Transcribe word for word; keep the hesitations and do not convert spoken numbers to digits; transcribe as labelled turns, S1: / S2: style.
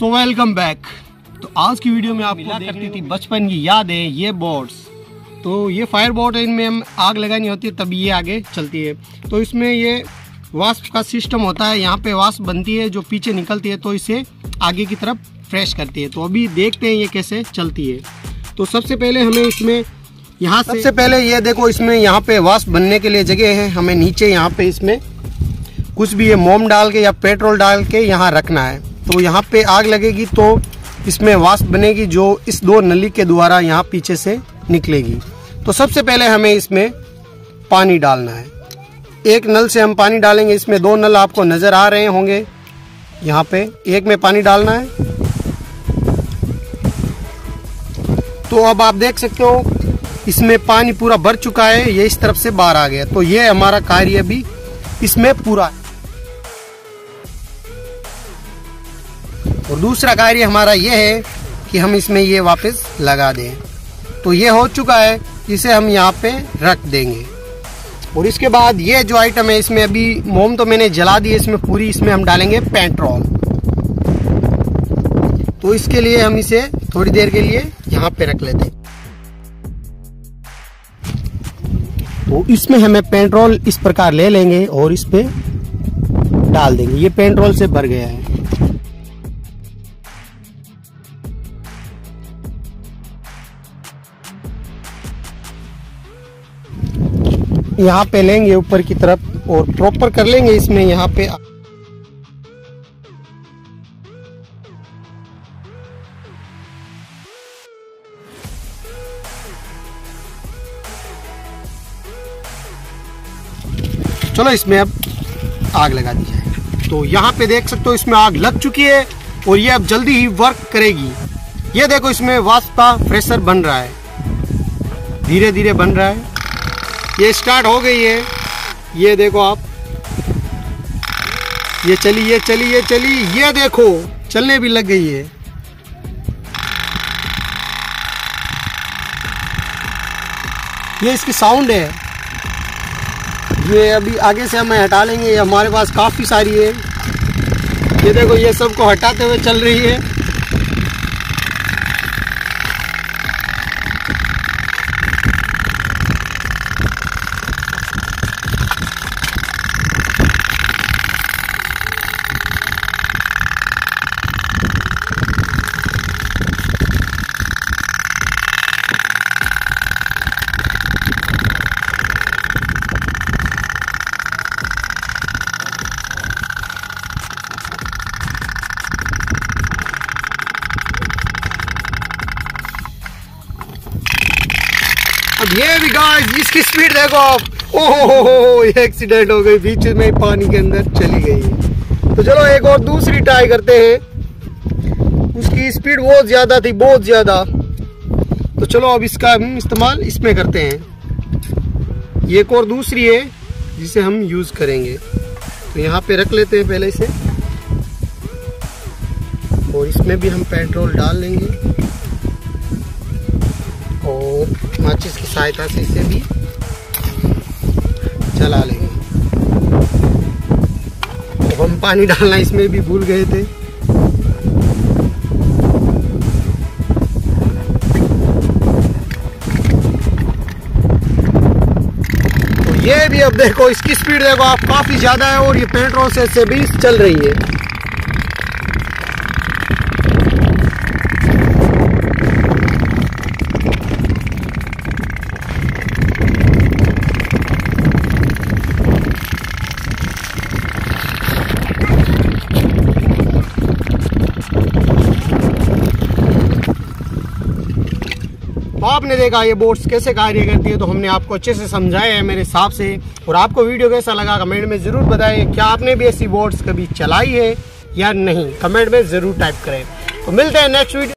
S1: So welcome back. तो आज की वीडियो में आपको करती थी बचपन की यादें, ये बोट्स। तो ये फायर बोट है, इनमें हम आग लगानी होती है तब ये आगे चलती है। तो इसमें ये वाष्प का सिस्टम होता है, यहाँ पे वाष्प बनती है जो पीछे निकलती है, तो इसे आगे की तरफ फ्रेश करती है। तो अभी देखते हैं ये कैसे चलती है। तो सबसे पहले हमें इसमें यहाँ से सबसे पहले ये देखो, इसमें यहाँ पे वाष्प बनने के लिए जगह है। हमें नीचे यहाँ पे इसमें कुछ भी ये मोम डाल के या पेट्रोल डाल के यहाँ रखना है। तो यहाँ पे आग लगेगी तो इसमें वाष्प बनेगी जो इस दो नली के द्वारा यहाँ पीछे से निकलेगी। तो सबसे पहले हमें इसमें पानी डालना है। एक नल से हम पानी डालेंगे। इसमें दो नल आपको नजर आ रहे होंगे, यहाँ पे एक में पानी डालना है। तो अब आप देख सकते हो इसमें पानी पूरा भर चुका है, ये इस तरफ से बाहर आ गया। तो ये हमारा कार्य भी इसमें पूरा है। और दूसरा कार्य हमारा ये है कि हम इसमें ये वापस लगा दें। तो ये हो चुका है, इसे हम यहाँ पे रख देंगे। और इसके बाद ये जो आइटम है, इसमें अभी मोम तो मैंने जला दी है, इसमें पूरी इसमें हम डालेंगे पेट्रोल। तो इसके लिए हम इसे थोड़ी देर के लिए यहाँ पे रख लेते हैं। तो इसमें हमें पेट्रोल इस प्रकार ले लेंगे और इस पे डाल देंगे। ये पेट्रोल से भर गया है। यहाँ पे लेंगे ऊपर की तरफ और प्रॉपर कर लेंगे इसमें यहाँ पे। चलो इसमें अब आग लगा दी जाए। तो यहाँ पे देख सकते हो इसमें आग लग चुकी है और ये अब जल्दी ही वर्क करेगी। ये देखो इसमें वाष्प का प्रेशर बन रहा है, धीरे धीरे बन रहा है। ये स्टार्ट हो गई है, ये देखो आप, ये चली ये चली ये चली ये देखो चलने भी लग गई है। ये इसकी साउंड है। ये अभी आगे से हमें हटा लेंगे, ये हमारे पास काफी सारी है। ये देखो ये सबको हटाते हुए चल रही है। अब ये भी गाइस इसकी स्पीड देखो आप, ओहो एक्सीडेंट हो गई, बीच में पानी के अंदर चली गई। तो चलो एक और दूसरी ट्राई करते हैं। उसकी स्पीड बहुत ज्यादा थी, बहुत ज्यादा। तो चलो अब इसका हम इस्तेमाल इसमें करते हैं। ये एक और दूसरी है जिसे हम यूज करेंगे। तो यहाँ पे रख लेते हैं पहले इसे, और इसमें भी हम पेट्रोल डाल लेंगे और माचिस की सहायता से इसे भी जला लेंगे। तो हम पानी डालना इसमें भी भूल गए थे। तो ये भी अब देखो इसकी स्पीड देखो आप, काफी ज्यादा है और ये पेट्रोल से, से भी चल रही है। आपने देखा ये बोट्स कैसे कार्य करती है, तो हमने आपको अच्छे से समझाया है मेरे हिसाब से। और आपको वीडियो कैसा लगा कमेंट में जरूर बताएं। क्या आपने भी ऐसी बोट्स कभी चलाई है या नहीं, कमेंट में जरूर टाइप करें। तो मिलते हैं नेक्स्ट वीडियो।